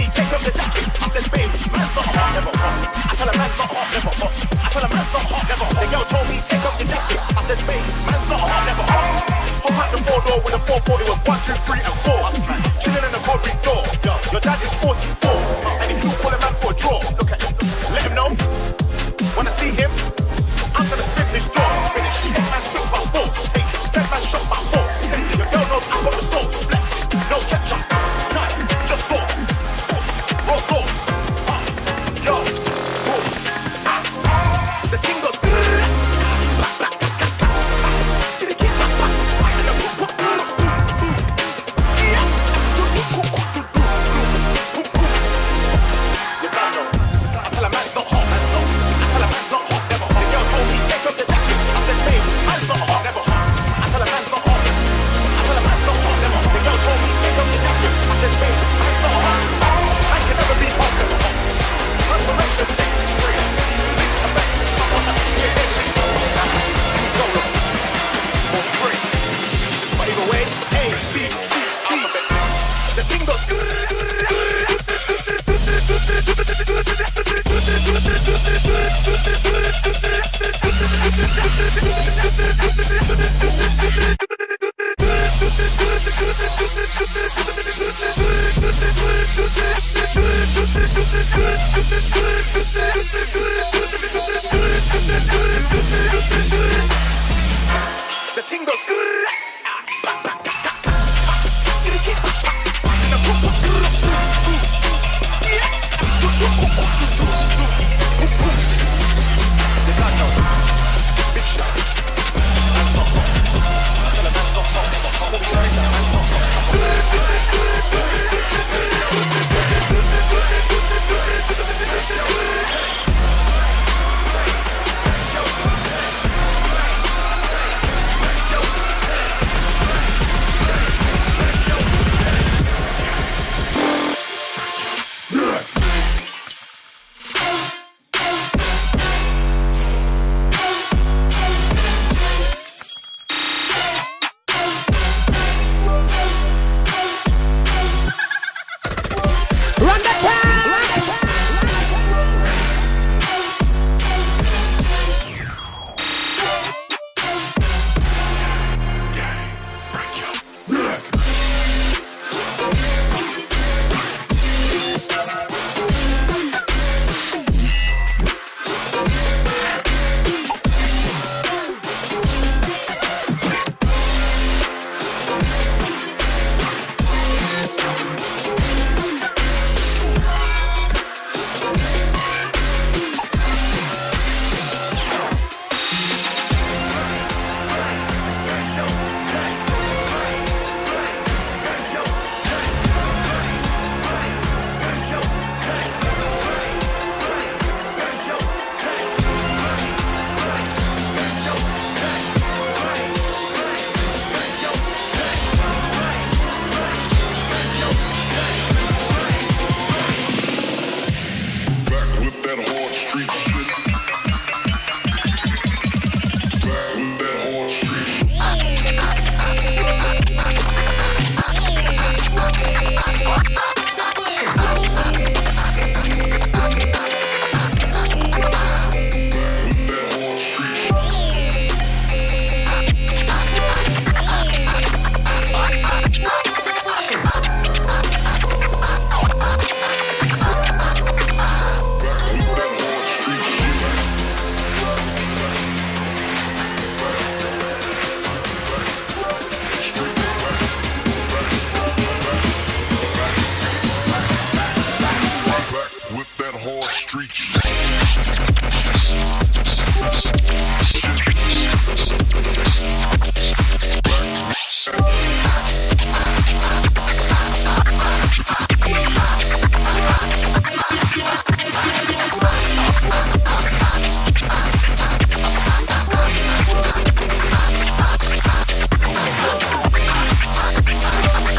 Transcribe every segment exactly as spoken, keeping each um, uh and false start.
take off the jacket. I said, babe, man's not hot, never hot. I tell her man's not hot, never hot. I tell her man's not hot, never hot. The girl told me take off the jacket. I said, babe, man's not hot, never hot. Hop out the four door with a four forty was one, two, three, and four. Chilling in the corridor. Your dad is forty-four, and he's still calling man for a draw. Look at him. Let him know. When I see him, I'm gonna spin his jaw. Finish. Take man switch my force. Take dead man shot my force. Your girl knows I got the sauce. Flex. No ketchup. None. Just sauce. Sauce. Raw sauce. Uh, yo. Boom. Ah. The thing goes. The thing goes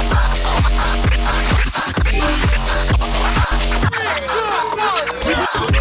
One, two,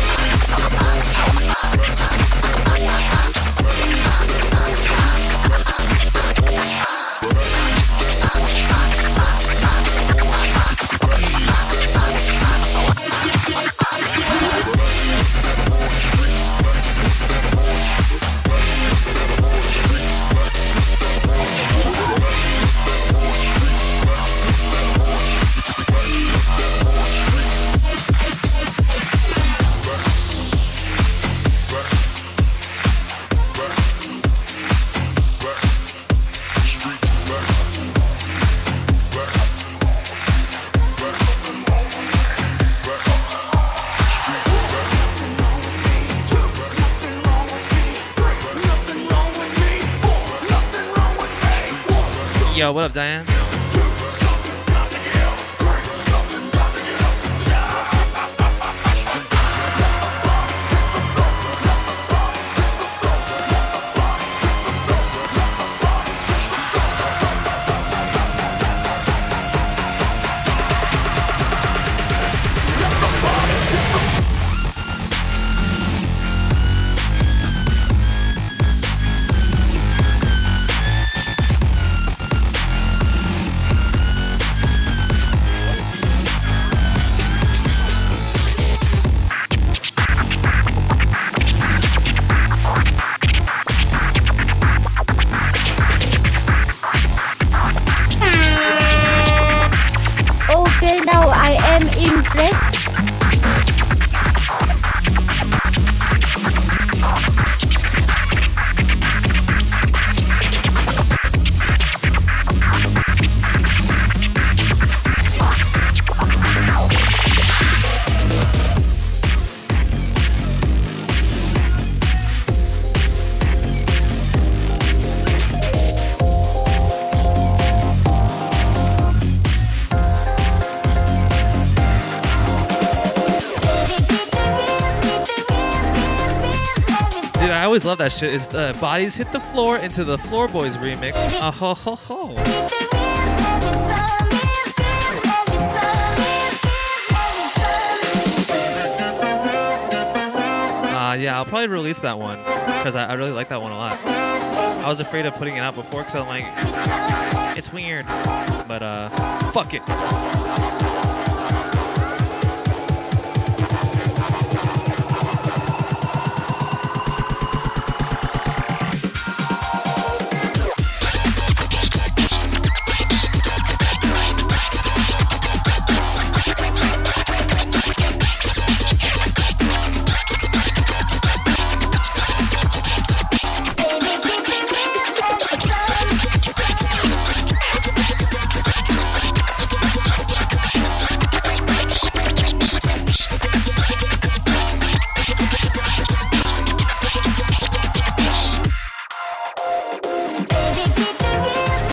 Yo, what up, Diane? Okay, now I am impressed. Dude, I always love that shit. Is the bodies hit the floor into the Floor Boys remix. Uh, ho ho ho. Uh, yeah, I'll probably release that one because I, I really like that one a lot. I was afraid of putting it out before because I'm like, it's weird, but uh, fuck it.